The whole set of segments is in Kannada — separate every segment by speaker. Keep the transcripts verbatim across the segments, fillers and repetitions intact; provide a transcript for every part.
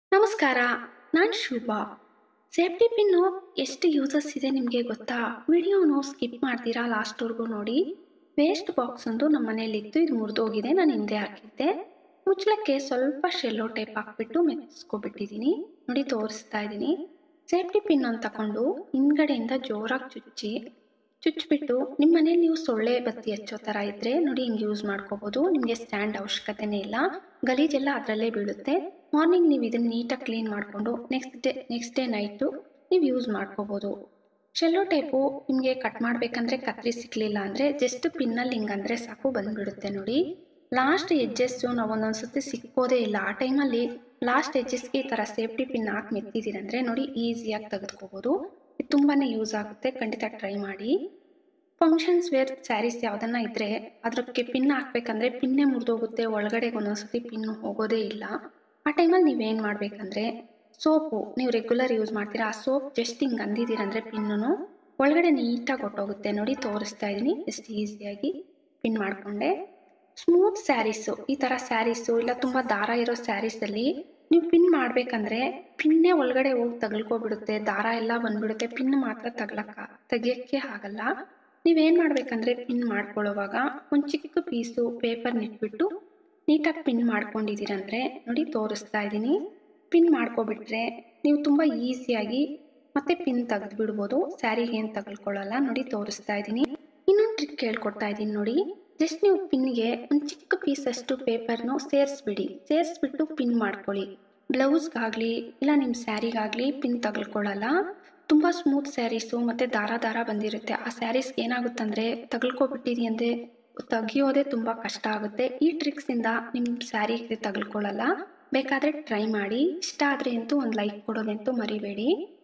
Speaker 1: ನಮಸ್ಕಾರ, ನಾನು ಶುಭ. ಸೇಫ್ಟಿ ಪಿನ್ನು ಎಷ್ಟು ಯೂಸಸ್ ಇದೆ ನಿಮಗೆ ಗೊತ್ತಾ? ವಿಡಿಯೋನು ಸ್ಕಿಪ್ ಮಾಡ್ತೀರಾ ಲಾಸ್ಟ್ವರೆಗೂ ನೋಡಿ. ವೇಸ್ಟ್ ಬಾಕ್ಸ್ ಒಂದು ನಮ್ಮ ಮನೇಲಿತ್ತು, ಇದು ಮುರಿದೋಗಿದೆ, ನಾನು ಹಿಂದೆ ಹಾಕಿದ್ದೆ. ಮುಚ್ಚಳಕ್ಕೆ ಸ್ವಲ್ಪ ಶೆಲ್ಲೋ ಟೇಪ್ ಹಾಕ್ಬಿಟ್ಟು ಮೆತ್ತಿಸ್ಕೊಬಿಟ್ಟಿದ್ದೀನಿ ನೋಡಿ, ತೋರಿಸ್ತಾ ಇದ್ದೀನಿ. ಸೇಫ್ಟಿ ಪಿನ್ ಅನ್ನು ತಗೊಂಡು ಹಿಂದ್ಗಡೆಯಿಂದ ಜೋರಾಗಿ ಚುಚ್ಚಿ ಚುಚ್ಚಿಬಿಟ್ಟು ನಿಮ್ಮ ಮನೇಲಿ ನೀವು ಸೊಳ್ಳೆ ಬತ್ತಿ ಹಚ್ಚೋ ಥರ ಇದ್ದರೆ ನೋಡಿ ಹಿಂಗೆ ಯೂಸ್ ಮಾಡ್ಕೋಬೋದು. ನಿಮಗೆ ಸ್ಟ್ಯಾಂಡ್ ಅವಶ್ಯಕತೆನೇ ಇಲ್ಲ, ಗಲೀಜೆಲ್ಲ ಅದರಲ್ಲೇ ಬೀಳುತ್ತೆ. ಮಾರ್ನಿಂಗ್ ನೀವು ಇದನ್ನು ನೀಟಾಗಿ ಕ್ಲೀನ್ ಮಾಡಿಕೊಂಡು next day next day night ನೀವು ಯೂಸ್ ಮಾಡ್ಕೋಬೋದು. ಶೆಲ್ಲೋ ಟೇಪು ನಿಮಗೆ ಕಟ್ ಮಾಡಬೇಕಂದ್ರೆ ಕತ್ರಿ ಸಿಕ್ಕಲಿಲ್ಲ ಅಂದರೆ ಜಸ್ಟ್ ಪಿನ್ನಲ್ಲಿ ಹಿಂಗಂದರೆ ಸಾಕು, ಬಂದುಬಿಡುತ್ತೆ ನೋಡಿ. ಲಾಸ್ಟ್ ಎಡ್ಜಸ್ಸು ನಾವು ಒಂದೊಂದು ಸತಿ ಸಿಕ್ಕೋದೇ ಇಲ್ಲ, ಆ ಟೈಮಲ್ಲಿ ಲಾಸ್ಟ್ ಎಡ್ಜಸ್ಗೆ ಈ ಥರ ಸೇಫ್ಟಿ ಪಿನ್ ಹಾಕಿ ಮೆತ್ತಿದ್ದೀರಂದರೆ ನೋಡಿ ಈಸಿಯಾಗಿ ತೆಗೆದುಕೋಬೋದು. ಇದು ತುಂಬಾ ಯೂಸ್ ಆಗುತ್ತೆ, ಖಂಡಿತ ಟ್ರೈ ಮಾಡಿ. ಫಂಕ್ಷನ್ಸ್ ವೇರ್ ಸ್ಯಾರೀಸ್ ಯಾವುದನ್ನ ಇದ್ದರೆ ಅದಕ್ಕೆ ಪಿನ್ ಹಾಕ್ಬೇಕಂದ್ರೆ ಪಿನ್ನೇ ಮುರಿದೋಗುತ್ತೆ, ಒಳಗಡೆಗೆ ಒಂದೊಂದ್ಸತಿ ಪಿನ್ ಹೋಗೋದೇ ಇಲ್ಲ. ಆ ಟೈಮಲ್ಲಿ ನೀವೇನು ಮಾಡಬೇಕಂದ್ರೆ ಸೋಪು ನೀವು ರೆಗ್ಯುಲರ್ ಯೂಸ್ ಮಾಡ್ತೀರಾ, ಆ ಸೋಪ್ ಜಸ್ಟ್ ಹಿಂಗೆ ಅಂದಿದ್ದೀರಂದರೆ ಪಿನ್ನು ಒಳಗಡೆ ನೀಟಾಗಿ ಹೊಟ್ಟೋಗುತ್ತೆ ನೋಡಿ. ತೋರಿಸ್ತಾ ಇದ್ದೀನಿ ಎಷ್ಟು ಈಸಿಯಾಗಿ ಪಿನ್ ಮಾಡಿಕೊಂಡೆ. ಸ್ಮೂತ್ ಸ್ಯಾರೀಸು, ಈ ಥರ ಸ್ಯಾರೀಸು ಇಲ್ಲ ತುಂಬ ದಾರ ಇರೋ ಸ್ಯಾರೀಸಲ್ಲಿ ನೀವು ಪಿನ್ ಮಾಡಬೇಕಂದ್ರೆ ಪಿನ್ನೇ ಒಳಗಡೆ ಹೋಗಿ ತಗಲ್ಕೊಬಿಡುತ್ತೆ, ದಾರ ಎಲ್ಲ ಬಂದ್ಬಿಡುತ್ತೆ, ಪಿನ್ ಮಾತ್ರ ತಗ್ಲಕ್ಕ ತೆಗಿಯೋಕ್ಕೆ ಆಗಲ್ಲ. ನೀವೇನು ಮಾಡಬೇಕಂದ್ರೆ ಪಿನ್ ಮಾಡ್ಕೊಳ್ಳೋವಾಗ ಒಂದು ಚಿಕ್ಕ ಪೀಸು ಪೇಪರ್ನ ಇಟ್ಬಿಟ್ಟು ನೀಟಾಗಿ ಪಿನ್ ಮಾಡ್ಕೊಂಡಿದ್ದೀರಂದರೆ ನೋಡಿ ತೋರಿಸ್ತಾ ಇದ್ದೀನಿ. ಪಿನ್ ಮಾಡ್ಕೊಬಿಟ್ರೆ ನೀವು ತುಂಬ ಈಸಿಯಾಗಿ ಮತ್ತೆ ಪಿನ್ ತೆಗೆದು ಬಿಡ್ಬೋದು, ಸ್ಯಾರಿಗೆ ಏನು ತಗಲ್ಕೊಳ್ಳಲ್ಲ ನೋಡಿ. ತೋರಿಸ್ತಾ ಇದ್ದೀನಿ. ಇನ್ನೊಂದು ಟ್ರಿಕ್ ಹೇಳ್ಕೊಡ್ತಾ ಇದ್ದೀನಿ ನೋಡಿ. ಜಸ್ಟ್ ನೀವು ಪಿನ್ಗೆ ಒಂದು ಚಿಕ್ಕ ಪೀಸಷ್ಟು ಪೇಪರ್ನು ಸೇರಿಸ್ಬಿಡಿ, ಸೇರಿಸ್ಬಿಟ್ಟು ಪಿನ್ ಮಾಡ್ಕೊಳ್ಳಿ. ಬ್ಲೌಸ್ಗಾಗಲಿ ಇಲ್ಲ ನಿಮ್ಮ ಸ್ಯಾರಿಗಾಗಲಿ ಪಿನ್ ತಗಲ್ಕೊಳ್ಳಲ್ಲ. ತುಂಬ ಸ್ಮೂತ್ ಸ್ಯಾರೀಸು ಮತ್ತು ದಾರ ದಾರ ಬಂದಿರುತ್ತೆ, ಆ ಸ್ಯಾರೀಸ್ಗೆ ಏನಾಗುತ್ತಂದರೆ ತಗಲ್ಕೊಬಿಟ್ಟಿರಿ ಅಂದರೆ ತೆಗಿಯೋದೇ ತುಂಬ ಕಷ್ಟ ಆಗುತ್ತೆ. ಈ ಟ್ರಿಕ್ಸಿಂದ ನಿಮ್ಮ ಸ್ಯಾರಿಗೆ ತಗಲ್ಕೊಳ್ಳಲ್ಲ, ಬೇಕಾದರೆ ಟ್ರೈ ಮಾಡಿ. ಇಷ್ಟ ಆದರೆ ಅಂತೂ ಒಂದು ಲೈಕ್ ಕೊಡೋದಂತೂ ಮರಿಬೇಡಿ.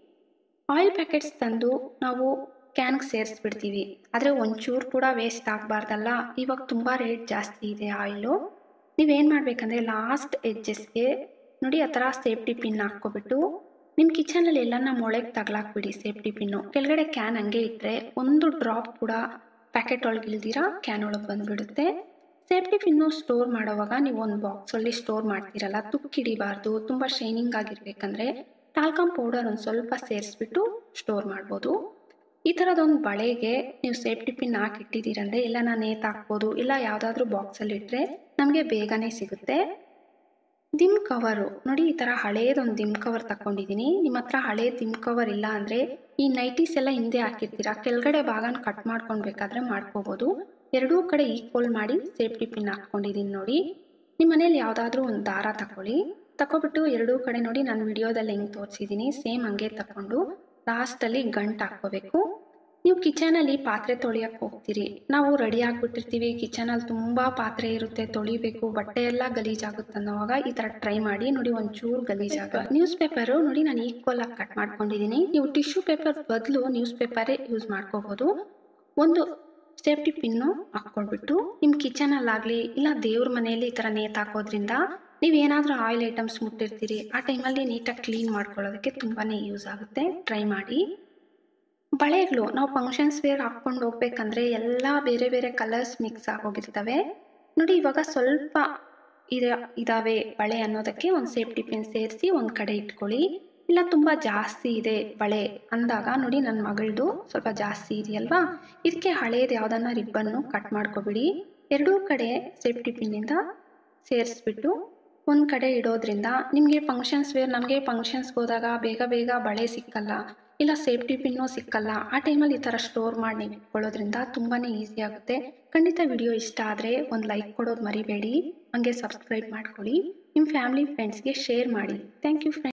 Speaker 1: ಆಯಿಲ್ ಪ್ಯಾಕೆಟ್ಸ್ ತಂದು ನಾವು ಕ್ಯಾನ್ಗೆ ಸೇರಿಸ್ಬಿಡ್ತೀವಿ, ಆದರೆ ಒಂಚೂರು ಕೂಡ ವೇಸ್ಟ್ ಆಗಬಾರ್ದಲ್ಲ. ಇವಾಗ ತುಂಬ ರೇಟ್ ಜಾಸ್ತಿ ಇದೆ ಆಯಿಲು. ನೀವೇನು ಮಾಡಬೇಕಂದ್ರೆ ಲಾಸ್ಟ್ ಎಡ್ಜಸ್ಗೆ ನೋಡಿ ಆ ಥರ ಸೇಫ್ಟಿ ಪಿನ್ ಹಾಕ್ಕೊಬಿಟ್ಟು ನಿಮ್ಮ ಕಿಚನಲ್ಲಿ ಎಲ್ಲನ ಮೊಳೆಗೆ ತಗಲಾಕ್ಬಿಡಿ ಸೇಫ್ಟಿ ಪಿನ್ನು. ಕೆಳಗಡೆ ಕ್ಯಾನ್ ಹಂಗೆ ಇಟ್ಟರೆ ಒಂದು ಡ್ರಾಪ್ ಕೂಡ ಪ್ಯಾಕೆಟ್ ಒಳಗೆ ಇಲ್ದಿರ ಕ್ಯಾನ್ ಒಳಗೆ ಬಂದುಬಿಡುತ್ತೆ. ಸೇಫ್ಟಿ ಪಿನ್ನು ಸ್ಟೋರ್ ಮಾಡೋವಾಗ ನೀವು ಒಂದು ಬಾಕ್ಸಲ್ಲಿ ಸ್ಟೋರ್ ಮಾಡ್ತೀರಲ್ಲ, ತುಕ್ಕಿಡಿಬಾರ್ದು. ತುಂಬ ಶೈನಿಂಗ್ ಆಗಿರ್ಬೇಕಂದ್ರೆ ಟಾಲ್ಕಮ್ ಪೌಡರ್ ಒಂದು ಸ್ವಲ್ಪ ಸೇರಿಸ್ಬಿಟ್ಟು ಸ್ಟೋರ್ ಮಾಡ್ಬೋದು. ಈ ಥರದೊಂದು ಬಳೆಗೆ ನೀವು ಸೇಫ್ಟಿ ಪಿನ್ ಹಾಕಿಟ್ಟಿದ್ದೀರಂದರೆ ಇಲ್ಲ ನಾನು ನೇತು ಹಾಕ್ಬೋದು, ಇಲ್ಲ ಯಾವುದಾದ್ರೂ ಬಾಕ್ಸಲ್ಲಿ ಇಟ್ಟರೆ ನಮಗೆ ಬೇಗನೆ ಸಿಗುತ್ತೆ. ದಿಮ್ ಕವರು ನೋಡಿ, ಈ ಥರ ಹಳೇದೊಂದು ದಿಮ್ ಕವರ್ ತಗೊಂಡಿದ್ದೀನಿ. ನಿಮ್ಮ ಹತ್ರ ಹಳೇ ದಿಮ್ ಕವರ್ ಇಲ್ಲ ಅಂದರೆ ಈ ನೈಟೀಸ್ ಎಲ್ಲ ಹಿಂದೆ ಹಾಕಿರ್ತೀರ, ಕೆಳಗಡೆ ಭಾಗನ ಕಟ್ ಮಾಡ್ಕೊಳ್ಬೇಕಾದ್ರೆ ಮಾಡ್ಕೋಬೋದು. ಎರಡೂ ಕಡೆ ಈಕ್ವಲ್ ಮಾಡಿ ಸೇಫ್ಟಿ ಪಿನ್ ಹಾಕ್ಕೊಂಡಿದ್ದೀನಿ ನೋಡಿ. ನಿಮ್ಮ ಮನೇಲಿ ಯಾವುದಾದ್ರೂ ಒಂದು ದಾರ ತಗೊಳ್ಳಿ, ತಗೊಬಿಟ್ಟು ಎರಡೂ ಕಡೆ ನೋಡಿ ನಾನು ವಿಡಿಯೋದಲ್ಲಿ ಹೆಂಗೆ ತೋರಿಸಿದ್ದೀನಿ ಸೇಮ್ ಹಂಗೆ ತಗೊಂಡು ಲಾಸ್ಟಲ್ಲಿ ಗಂಟು ಹಾಕ್ಕೋಬೇಕು. ನೀವು ಕಿಚನಲ್ಲಿ ಪಾತ್ರೆ ತೊಳಿಯೋಕ್ಕೆ ಹೋಗ್ತೀರಿ, ನಾವು ರೆಡಿ ಆಗಿಬಿಟ್ಟಿರ್ತೀವಿ, ಕಿಚನಲ್ಲಿ ತುಂಬ ಪಾತ್ರೆ ಇರುತ್ತೆ, ತೊಳಿಬೇಕು, ಬಟ್ಟೆ ಎಲ್ಲ ಗಲೀಜಾಗುತ್ತೆ ಅನ್ನೋವಾಗ ಈ ಥರ ಟ್ರೈ ಮಾಡಿ ನೋಡಿ, ಒಂಚೂರು ಗಲೀಜಾಗ. ನ್ಯೂಸ್ ಪೇಪರು ನೋಡಿ ನಾನು ಈಕ್ವಲ್ ಆಗಿ ಕಟ್ ಮಾಡ್ಕೊಂಡಿದ್ದೀನಿ. ನೀವು ಟಿಶ್ಯೂ ಪೇಪರ್ ಬದಲು ನ್ಯೂಸ್ ಪೇಪರೇ ಯೂಸ್ ಮಾಡ್ಕೋಬೋದು. ಒಂದು ಸೇಫ್ಟಿ ಪಿನ್ನು ಹಾಕ್ಕೊಳ್ಬಿಟ್ಟು ನಿಮ್ಮ ಕಿಚನಲ್ಲಾಗಲಿ ಇಲ್ಲ ದೇವ್ರ ಮನೆಯಲ್ಲಿ ಈ ಥರ ನೇತು ಹಾಕೋದ್ರಿಂದ ನೀವೇನಾದರೂ ಆಯಿಲ್ ಐಟಮ್ಸ್ ಮುಟ್ಟಿರ್ತೀರಿ, ಆ ಟೈಮಲ್ಲಿ ನೀಟಾಗಿ ಕ್ಲೀನ್ ಮಾಡ್ಕೊಳ್ಳೋದಕ್ಕೆ ತುಂಬಾ ಯೂಸ್ ಆಗುತ್ತೆ. ಟ್ರೈ ಮಾಡಿ. ಬಳೆಗಳು ನಾವು ಫಂಕ್ಷನ್ಸ್ ವೇರ್ ಹಾಕ್ಕೊಂಡು ಹೋಗ್ಬೇಕಂದ್ರೆ ಎಲ್ಲ ಬೇರೆ ಬೇರೆ ಕಲರ್ಸ್ ಮಿಕ್ಸ್ ಆಗೋಗಿರ್ತವೆ ನೋಡಿ. ಇವಾಗ ಸ್ವಲ್ಪ ಇದೆ ಇದಾವೆ ಬಳೆ ಅನ್ನೋದಕ್ಕೆ ಒಂದು ಸೇಫ್ಟಿ ಪಿನ್ ಸೇರಿಸಿ ಒಂದು ಕಡೆ ಇಟ್ಕೊಳ್ಳಿ. ಇಲ್ಲ ತುಂಬ ಜಾಸ್ತಿ ಇದೆ ಬಳೆ ಅಂದಾಗ ನೋಡಿ, ನನ್ನ ಮಗಳದು ಸ್ವಲ್ಪ ಜಾಸ್ತಿ ಇದೆಯಲ್ವಾ, ಇದಕ್ಕೆ ಹಳೇದು ಯಾವುದನ್ನ ರಿಬ್ಬನ್ನು ಕಟ್ ಮಾಡ್ಕೊಬಿಡಿ. ಎರಡೂ ಕಡೆ ಸೇಫ್ಟಿ ಪಿನ್ನಿಂದ ಸೇರಿಸ್ಬಿಟ್ಟು ಒಂದು ಕಡೆ ಇಡೋದ್ರಿಂದ ನಿಮಗೆ ಫಂಕ್ಷನ್ಸ್ ವೇರ್ ನಮಗೆ ಫಂಕ್ಷನ್ಸ್ಗೆ ಹೋದಾಗ ಬೇಗ ಬೇಗ ಬಳೆ ಸಿಕ್ಕಲ್ಲ, ಇಲ್ಲ ಸೇಫ್ಟಿ ಪಿನ್ನು ಸಿಕ್ಕಲ್ಲ. ಆ ಟೈಮಲ್ಲಿ ಈ ಥರ ಸ್ಟೋರ್ ಮಾಡಿ ನೀವು ಇಟ್ಕೊಳ್ಳೋದ್ರಿಂದ ತುಂಬಾ ಈಸಿ ಆಗುತ್ತೆ. ಖಂಡಿತ ವಿಡಿಯೋ ಇಷ್ಟ ಆದರೆ ಒಂದು ಲೈಕ್ ಕೊಡೋದು ಮರಿಬೇಡಿ, ಹಾಗೆ ಸಬ್ಸ್ಕ್ರೈಬ್ ಮಾಡ್ಕೊಳ್ಳಿ, ನಿಮ್ಮ ಫ್ಯಾಮಿಲಿ ಫ್ರೆಂಡ್ಸ್ಗೆ ಶೇರ್ ಮಾಡಿ. Thank you friends.